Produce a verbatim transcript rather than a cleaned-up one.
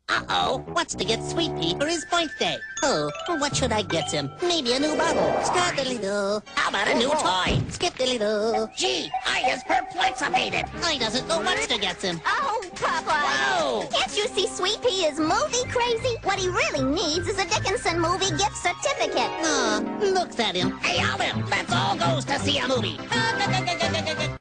Uh-oh, what's to get Sweet Pea for his birthday? Oh, what should I get him? Maybe a new bottle. Skip-diddly-doo. How about a new toy? Skip-diddly-doo. Gee, I is perpleximated. I doesn't know what to get him. Oh, Popeye. Whoa! Can't you see Sweet Pea is movie crazy? What he really needs is a Dickinson movie gift certificate. Aw, looks at him. Hey, Olive, let's all go to see a movie.